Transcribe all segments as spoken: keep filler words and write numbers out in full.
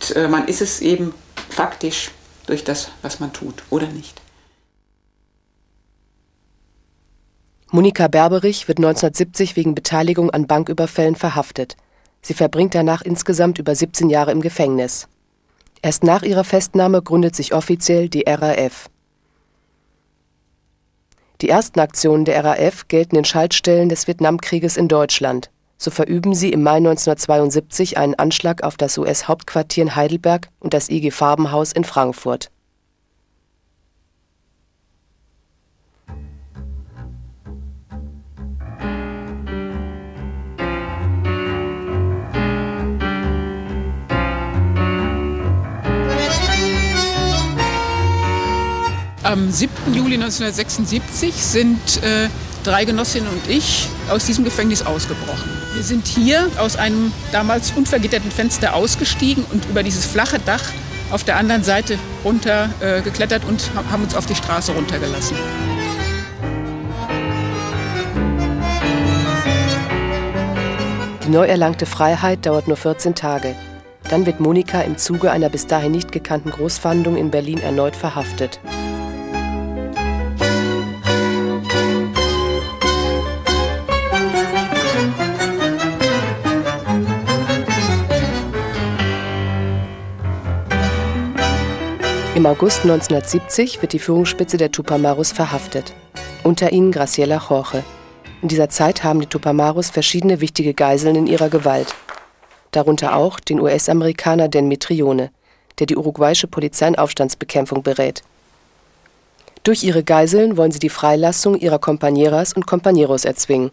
Und äh, man ist es eben faktisch durch das, was man tut, oder nicht. Monika Berberich wird neunzehnhundertsiebzig wegen Beteiligung an Banküberfällen verhaftet. Sie verbringt danach insgesamt über siebzehn Jahre im Gefängnis. Erst nach ihrer Festnahme gründet sich offiziell die R A F. Die ersten Aktionen der R A F gelten in Schaltstellen des Vietnamkrieges in Deutschland. So verüben sie im Mai neunzehnhundertzweiundsiebzig einen Anschlag auf das U S-Hauptquartier in Heidelberg und das I G Farbenhaus in Frankfurt. Am siebten Juli neunzehnhundertsechsundsiebzig sind äh, drei Genossinnen und ich aus diesem Gefängnis ausgebrochen. Wir sind hier aus einem damals unvergitterten Fenster ausgestiegen und über dieses flache Dach auf der anderen Seite runter äh, geklettert und haben uns auf die Straße runtergelassen. Die neu erlangte Freiheit dauert nur vierzehn Tage. Dann wird Monika im Zuge einer bis dahin nicht gekannten Großfahndung in Berlin erneut verhaftet. Im August neunzehnhundertsiebzig wird die Führungsspitze der Tupamaros verhaftet. Unter ihnen Graciela Jorge. In dieser Zeit haben die Tupamaros verschiedene wichtige Geiseln in ihrer Gewalt. Darunter auch den U S-Amerikaner Dan Mitrione, der die uruguayische Polizei in Aufstandsbekämpfung berät. Durch ihre Geiseln wollen sie die Freilassung ihrer Compañeras und Compañeros erzwingen.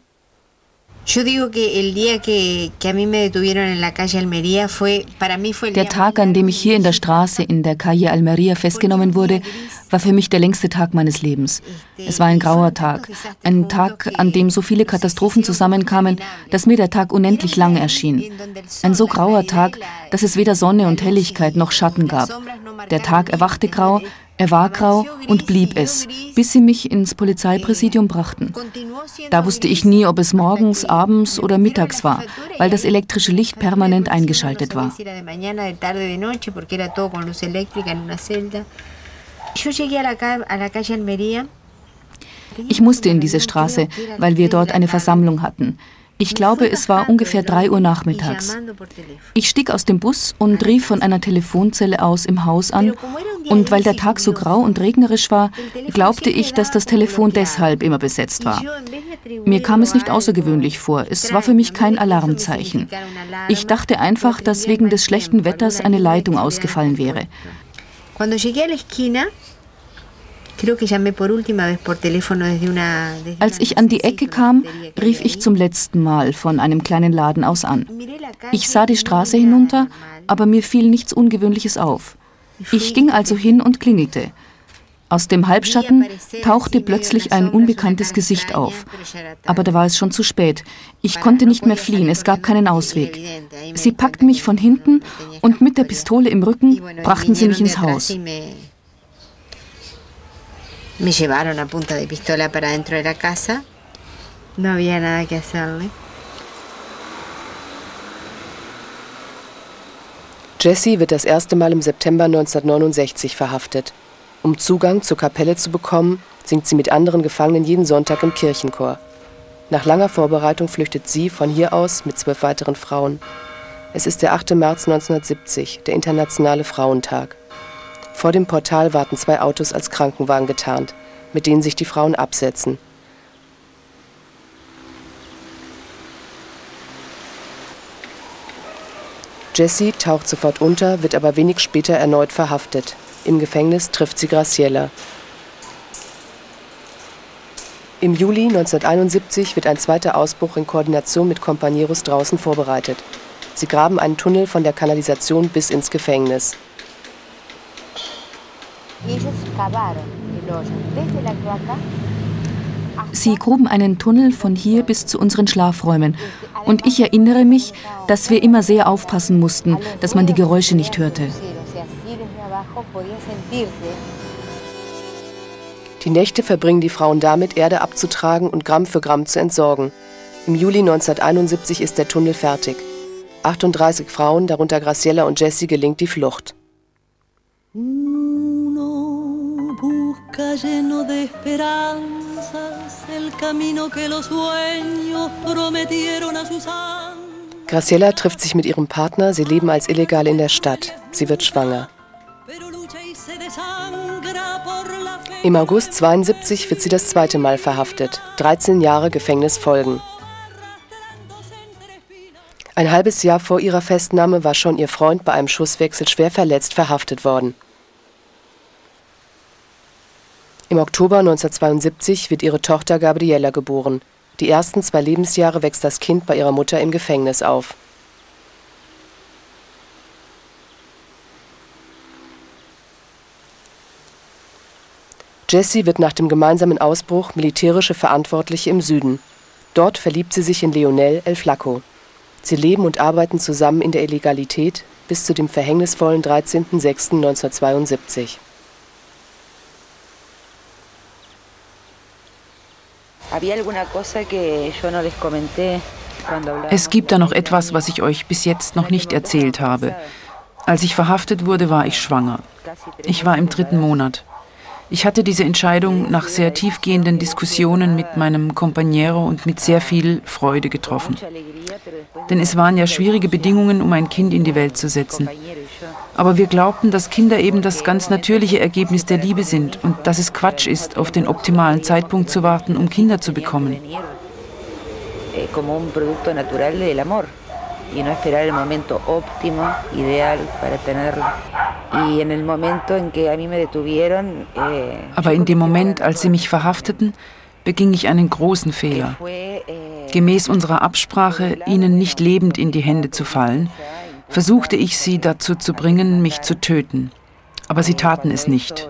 Der Tag, an dem ich hier in der Straße in der Calle Almería festgenommen wurde, war für mich der längste Tag meines Lebens. Es war ein grauer Tag, ein Tag, an dem so viele Katastrophen zusammenkamen, dass mir der Tag unendlich lang erschien. Ein so grauer Tag, dass es weder Sonne und Helligkeit noch Schatten gab. Der Tag erwachte grau, er war grau und blieb es, bis sie mich ins Polizeipräsidium brachten. Da wusste ich nie, ob es morgens, abends oder mittags war, weil das elektrische Licht permanent eingeschaltet war. Ich musste in diese Straße, weil wir dort eine Versammlung hatten. Ich glaube, es war ungefähr drei Uhr nachmittags. Ich stieg aus dem Bus und rief von einer Telefonzelle aus im Haus an. Und weil der Tag so grau und regnerisch war, glaubte ich, dass das Telefon deshalb immer besetzt war. Mir kam es nicht außergewöhnlich vor. Es war für mich kein Alarmzeichen. Ich dachte einfach, dass wegen des schlechten Wetters eine Leitung ausgefallen wäre. Als ich an die Ecke kam, rief ich zum letzten Mal von einem kleinen Laden aus an. Ich sah die Straße hinunter, aber mir fiel nichts Ungewöhnliches auf. Ich ging also hin und klingelte. Aus dem Halbschatten tauchte plötzlich ein unbekanntes Gesicht auf. Aber da war es schon zu spät. Ich konnte nicht mehr fliehen, es gab keinen Ausweg. Sie packten mich von hinten und mit der Pistole im Rücken brachten sie mich ins Haus. Me llevaron a punta de pistola para dentro de la casa. No había nada que hacerle. Jessie wird das erste Mal im September neunzehnhundertneunundsechzig verhaftet. Um Zugang zur Kapelle zu bekommen, singt sie mit anderen Gefangenen jeden Sonntag im Kirchenchor. Nach langer Vorbereitung flüchtet sie von hier aus mit zwölf weiteren Frauen. Es ist der achte März neunzehnhundertsiebzig, der internationale Frauentag. Vor dem Portal warten zwei Autos als Krankenwagen getarnt, mit denen sich die Frauen absetzen. Jessie taucht sofort unter, wird aber wenig später erneut verhaftet. Im Gefängnis trifft sie Graciela. Im Juli neunzehnhunderteinundsiebzig wird ein zweiter Ausbruch in Koordination mit Compañeros draußen vorbereitet. Sie graben einen Tunnel von der Kanalisation bis ins Gefängnis. Sie gruben einen Tunnel von hier bis zu unseren Schlafräumen. Und ich erinnere mich, dass wir immer sehr aufpassen mussten, dass man die Geräusche nicht hörte. Die Nächte verbringen die Frauen damit, Erde abzutragen und Gramm für Gramm zu entsorgen. Im Juli neunzehnhunderteinundsiebzig ist der Tunnel fertig. achtunddreißig Frauen, darunter Graciela und Jessie, gelingt die Flucht. Graciela trifft sich mit ihrem Partner, sie leben als Illegale in der Stadt. Sie wird schwanger. Im August zweiundsiebzig wird sie das zweite Mal verhaftet. dreizehn Jahre Gefängnis folgen. Ein halbes Jahr vor ihrer Festnahme war schon ihr Freund bei einem Schusswechsel schwer verletzt verhaftet worden. Im Oktober neunzehnhundertzweiundsiebzig wird ihre Tochter Gabriela geboren. Die ersten zwei Lebensjahre wächst das Kind bei ihrer Mutter im Gefängnis auf. Jessie wird nach dem gemeinsamen Ausbruch militärische Verantwortliche im Süden. Dort verliebt sie sich in Leonel El Flaco. Sie leben und arbeiten zusammen in der Illegalität bis zu dem verhängnisvollen dreizehnten sechsten neunzehnhundertzweiundsiebzig. Es gibt da noch etwas, was ich euch bis jetzt noch nicht erzählt habe. Als ich verhaftet wurde, war ich schwanger. Ich war im dritten Monat. Ich hatte diese Entscheidung nach sehr tiefgehenden Diskussionen mit meinem Compañero und mit sehr viel Freude getroffen. Denn es waren ja schwierige Bedingungen, um ein Kind in die Welt zu setzen. Aber wir glaubten, dass Kinder eben das ganz natürliche Ergebnis der Liebe sind und dass es Quatsch ist, auf den optimalen Zeitpunkt zu warten, um Kinder zu bekommen. Aber in dem Moment, als sie mich verhafteten, beging ich einen großen Fehler. Gemäß unserer Absprache, ihnen nicht lebend in die Hände zu fallen, versuchte ich sie dazu zu bringen, mich zu töten. Aber sie taten es nicht.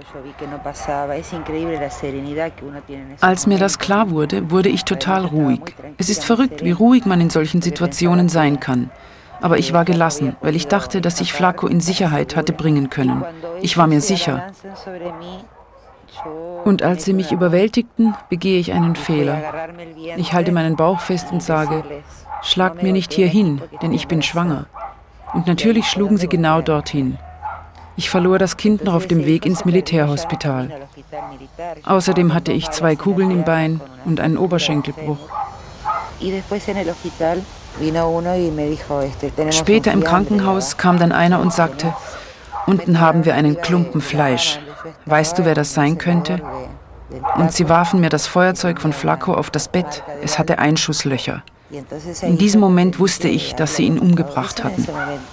Als mir das klar wurde, wurde ich total ruhig. Es ist verrückt, wie ruhig man in solchen Situationen sein kann. Aber ich war gelassen, weil ich dachte, dass ich Flaco in Sicherheit hatte bringen können. Ich war mir sicher. Und als sie mich überwältigten, begehe ich einen Fehler. Ich halte meinen Bauch fest und sage, schlag mir nicht hier hin, denn ich bin schwanger. Und natürlich schlugen sie genau dorthin. Ich verlor das Kind noch auf dem Weg ins Militärhospital. Außerdem hatte ich zwei Kugeln im Bein und einen Oberschenkelbruch. Später im Krankenhaus kam dann einer und sagte, unten haben wir einen Klumpen Fleisch. Weißt du, wer das sein könnte? Und sie warfen mir das Feuerzeug von Flaco auf das Bett. Es hatte Einschusslöcher. In diesem Moment wusste ich, dass sie ihn umgebracht hatten.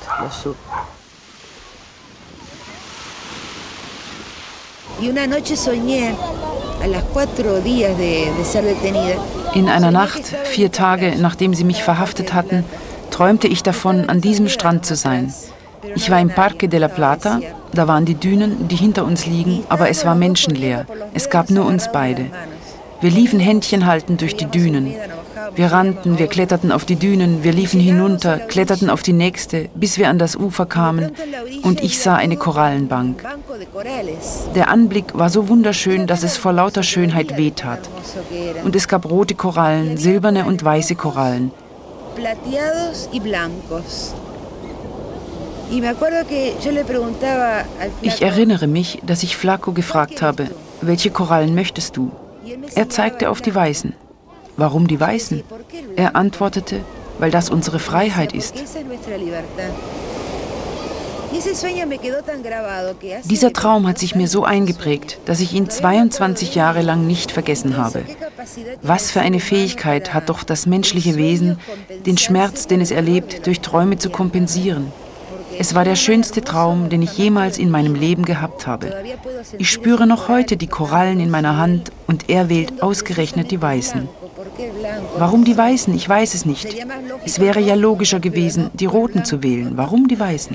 In einer Nacht, vier Tage nachdem sie mich verhaftet hatten, träumte ich davon, an diesem Strand zu sein. Ich war im Parque de la Plata, da waren die Dünen, die hinter uns liegen, aber es war menschenleer. Es gab nur uns beide. Wir liefen Händchen haltend durch die Dünen. Wir rannten, wir kletterten auf die Dünen, wir liefen hinunter, kletterten auf die nächste, bis wir an das Ufer kamen und ich sah eine Korallenbank. Der Anblick war so wunderschön, dass es vor lauter Schönheit wehtat. Und es gab rote Korallen, silberne und weiße Korallen. Ich erinnere mich, dass ich Flaco gefragt habe, welche Korallen möchtest du? Er zeigte auf die weißen. Warum die Weißen? Er antwortete, weil das unsere Freiheit ist. Dieser Traum hat sich mir so eingeprägt, dass ich ihn zweiundzwanzig Jahre lang nicht vergessen habe. Was für eine Fähigkeit hat doch das menschliche Wesen, den Schmerz, den es erlebt, durch Träume zu kompensieren. Es war der schönste Traum, den ich jemals in meinem Leben gehabt habe. Ich spüre noch heute die Korallen in meiner Hand und er wählt ausgerechnet die Weißen. Warum die Weißen? Ich weiß es nicht. Es wäre ja logischer gewesen, die Roten zu wählen. Warum die Weißen?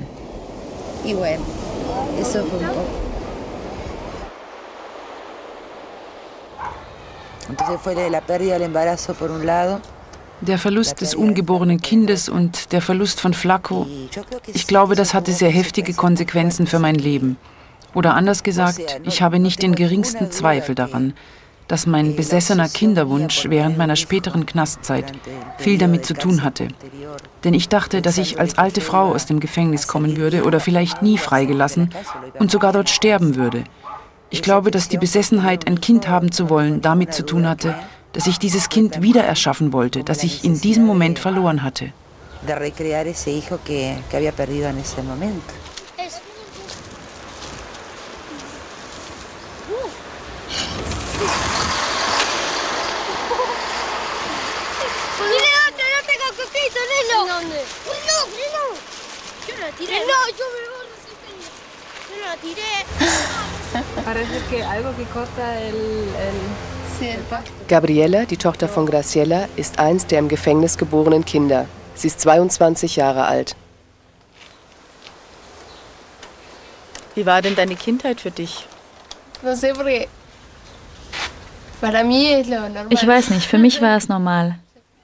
Der Verlust des ungeborenen Kindes und der Verlust von Flaco, ich glaube, das hatte sehr heftige Konsequenzen für mein Leben. Oder anders gesagt, ich habe nicht den geringsten Zweifel daran, dass mein besessener Kinderwunsch während meiner späteren Knastzeit viel damit zu tun hatte. Denn ich dachte, dass ich als alte Frau aus dem Gefängnis kommen würde oder vielleicht nie freigelassen und sogar dort sterben würde. Ich glaube, dass die Besessenheit, ein Kind haben zu wollen, damit zu tun hatte, dass ich dieses Kind wieder erschaffen wollte, das ich in diesem Moment verloren hatte. Gabriela, die Tochter von Graciela, ist eins der im Gefängnis geborenen Kinder. Sie ist zweiundzwanzig Jahre alt. Wie war denn deine Kindheit für dich? Ich weiß nicht, für mich war es normal.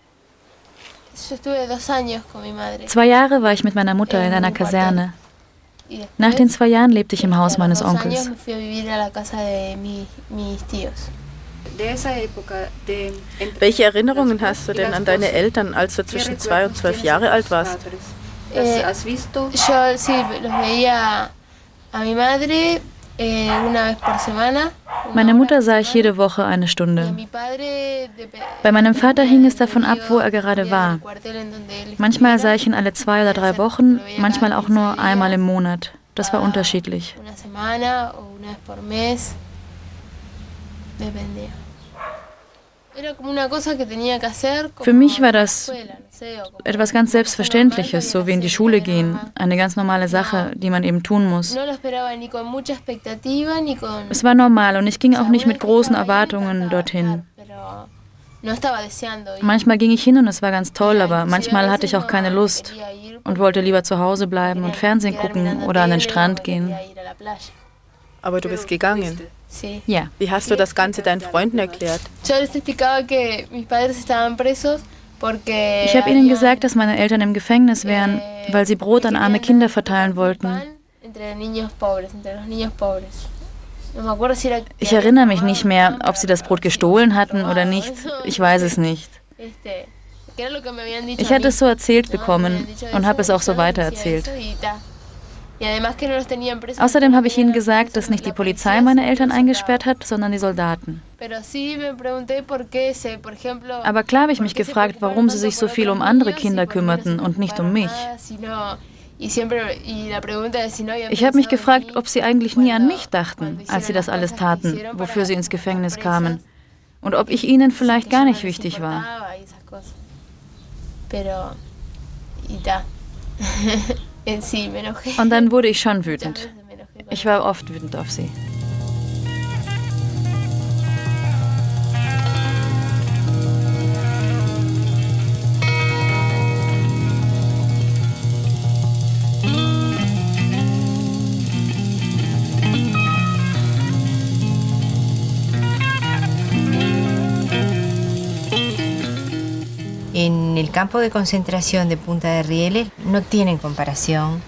Zwei Jahre war ich mit meiner Mutter in einer Kaserne. Nach den zwei Jahren lebte ich im Haus meines Onkels. Welche Erinnerungen hast du denn an deine Eltern, als du zwischen zwei und zwölf Jahre alt warst? Meine Mutter sah ich jede Woche eine Stunde. Bei meinem Vater hing es davon ab, wo er gerade war. Manchmal sah ich ihn alle zwei oder drei Wochen, manchmal auch nur einmal im Monat. Das war unterschiedlich. Für mich war das etwas ganz Selbstverständliches, so wie in die Schule gehen. Eine ganz normale Sache, die man eben tun muss. Es war normal und ich ging auch nicht mit großen Erwartungen dorthin. Manchmal ging ich hin und es war ganz toll, aber manchmal hatte ich auch keine Lust und wollte lieber zu Hause bleiben und Fernsehen gucken oder an den Strand gehen. Aber du bist gegangen. Ja. Wie hast du das Ganze deinen Freunden erklärt? Ich habe ihnen gesagt, dass meine Eltern im Gefängnis wären, weil sie Brot an arme Kinder verteilen wollten. Ich erinnere mich nicht mehr, ob sie das Brot gestohlen hatten oder nicht. Ich weiß es nicht. Ich hatte es so erzählt bekommen und habe es auch so weitererzählt. Außerdem habe ich ihnen gesagt, dass nicht die Polizei meine Eltern eingesperrt hat, sondern die Soldaten. Aber klar habe ich mich gefragt, warum sie sich so viel um andere Kinder kümmerten und nicht um mich. Ich habe mich gefragt, ob sie eigentlich nie an mich dachten, als sie das alles taten, wofür sie ins Gefängnis kamen. Und ob ich ihnen vielleicht gar nicht wichtig war. Und dann wurde ich schon wütend. Ich war oft wütend auf sie. En el campo de concentración de Punta de Rieles no tienen comparación.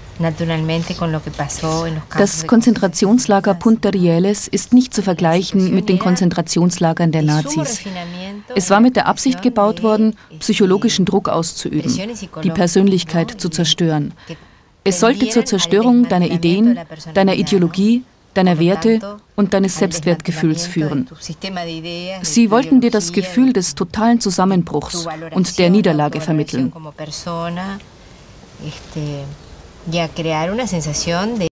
Das Konzentrationslager Punta Rieles ist nicht zu vergleichen mit den Konzentrationslagern der Nazis. Es war mit der Absicht gebaut worden, psychologischen Druck auszuüben, die Persönlichkeit zu zerstören. Es sollte zur Zerstörung deiner Ideen, deiner Ideologie, deiner Werte und deines Selbstwertgefühls führen. Sie wollten dir das Gefühl des totalen Zusammenbruchs und der Niederlage vermitteln. Y a crear una sensación de